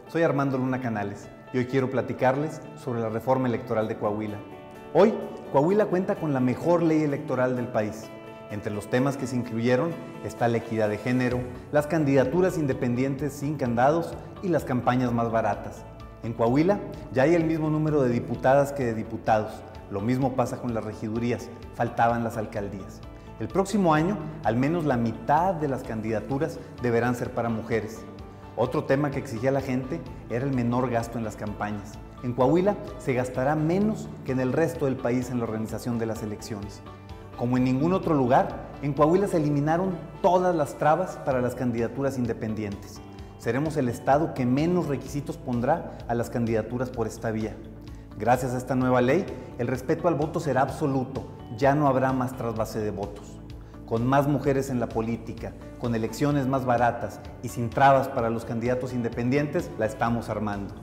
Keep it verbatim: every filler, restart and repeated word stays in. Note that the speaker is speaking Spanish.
soy Armando Luna Canales y hoy quiero platicarles sobre la reforma electoral de Coahuila. Hoy, Coahuila cuenta con la mejor ley electoral del país. Entre los temas que se incluyeron está la equidad de género, las candidaturas independientes sin candados y las campañas más baratas. En Coahuila ya hay el mismo número de diputadas que de diputados. Lo mismo pasa con las regidurías, faltaban las alcaldías. El próximo año, al menos la mitad de las candidaturas deberán ser para mujeres. Otro tema que exigía la gente era el menor gasto en las campañas. En Coahuila se gastará menos que en el resto del país en la organización de las elecciones. Como en ningún otro lugar, en Coahuila se eliminaron todas las trabas para las candidaturas independientes. Seremos el estado que menos requisitos pondrá a las candidaturas por esta vía. Gracias a esta nueva ley, el respeto al voto será absoluto, ya no habrá más trasvase de votos. Con más mujeres en la política, con elecciones más baratas y sin trabas para los candidatos independientes, la estamos armando.